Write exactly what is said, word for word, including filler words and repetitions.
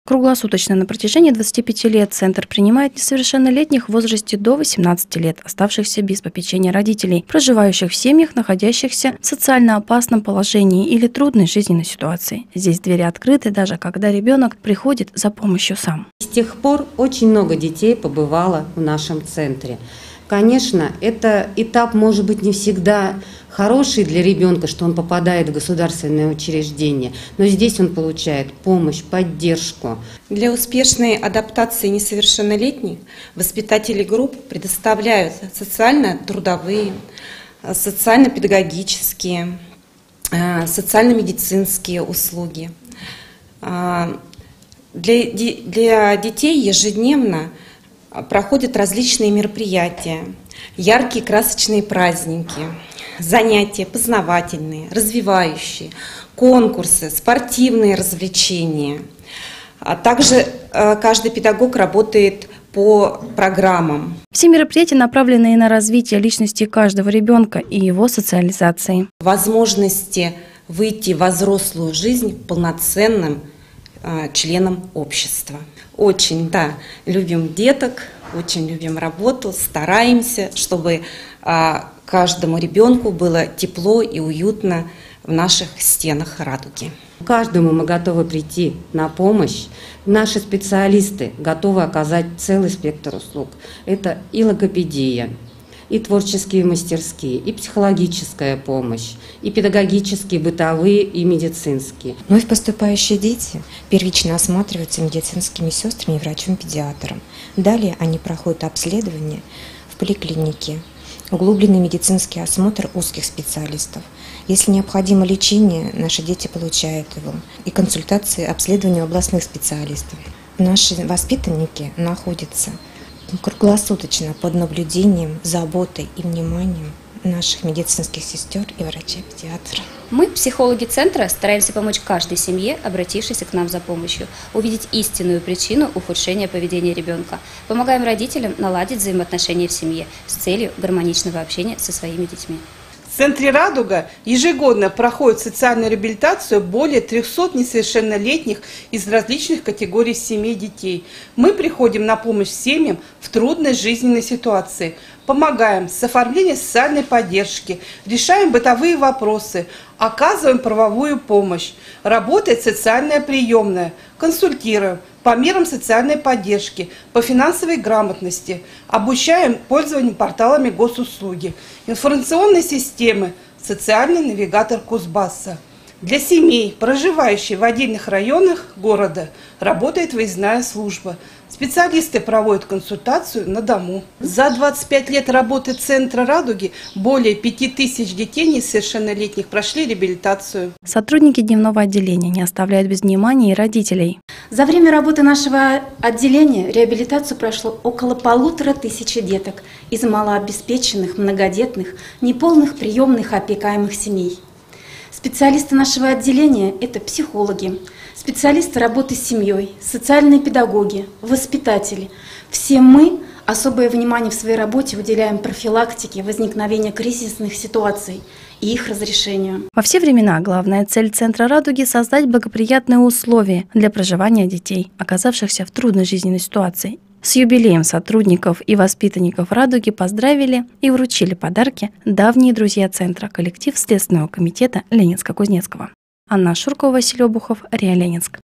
Круглосуточно на протяжении двадцати пяти лет Центр принимает несовершеннолетних в возрасте до восемнадцати лет, оставшихся без попечения родителей, проживающих в семьях, находящихся в социально опасном положении или трудной жизненной ситуации. Здесь двери открыты, даже когда ребенок приходит за помощью сам. С тех пор очень много детей побывало в нашем центре. Конечно, это этап может быть не всегда хороший для ребенка, что он попадает в государственное учреждение, но здесь он получает помощь, поддержку. Для успешной адаптации несовершеннолетних воспитатели групп предоставляют социально-трудовые, социально-педагогические, социально-медицинские услуги. Для, для детей ежедневно проходят различные мероприятия, яркие красочные праздники, занятия познавательные, развивающие, конкурсы, спортивные развлечения. А также каждый педагог работает по программам. Все мероприятия направлены на развитие личности каждого ребенка и его социализации. Возможности выйти во взрослую жизнь полноценным членом общества. Очень, да, любим деток, очень любим работу, стараемся, чтобы а, каждому ребенку было тепло и уютно в наших стенах «Радуги». Каждому мы готовы прийти на помощь. Наши специалисты готовы оказать целый спектр услуг. Это и логопедия, и творческие мастерские, и психологическая помощь, и педагогические, бытовые, и медицинские. Вновь поступающие дети первично осматриваются медицинскими сестрами и врачом-педиатром. Далее они проходят обследование в поликлинике, углубленный медицинский осмотр узких специалистов. Если необходимо лечение, наши дети получают его, и консультации, обследования областных специалистов. Наши воспитанники находятся круглосуточно под наблюдением, заботой и вниманием наших медицинских сестер и врачей-педиатров. Мы, психологи центра, стараемся помочь каждой семье, обратившейся к нам за помощью, увидеть истинную причину ухудшения поведения ребенка. Помогаем родителям наладить взаимоотношения в семье с целью гармоничного общения со своими детьми. В центре «Радуга» ежегодно проходит социальную реабилитацию более трёхсот несовершеннолетних из различных категорий семей детей. Мы приходим на помощь семьям в трудной жизненной ситуации, помогаем с оформлением социальной поддержки, решаем бытовые вопросы, оказываем правовую помощь, работает социальная приемная, консультируем по мерам социальной поддержки, по финансовой грамотности, обучаем пользованию порталами госуслуги, информационной системы, социальный навигатор Кузбасса. Для семей, проживающих в отдельных районах города, работает выездная служба. Специалисты проводят консультацию на дому. За двадцать пять лет работы Центра «Радуги» более пяти тысяч детей несовершеннолетних прошли реабилитацию. Сотрудники дневного отделения не оставляют без внимания и родителей. За время работы нашего отделения реабилитацию прошло около полутора тысячи деток из малообеспеченных, многодетных, неполных приемных и опекаемых семей. Специалисты нашего отделения – это психологи, специалисты работы с семьей, социальные педагоги, воспитатели. Все мы особое внимание в своей работе уделяем профилактике возникновения кризисных ситуаций и их разрешению. Во все времена главная цель Центра «Радуги» – создать благоприятные условия для проживания детей, оказавшихся в трудной жизненной ситуации. С юбилеем сотрудников и воспитанников «Радуги» поздравили и вручили подарки давние друзья Центра, коллектив Следственного комитета Ленинско-Кузнецкого. Анна Шуркова, Василий Обухов, РИА Ленинск.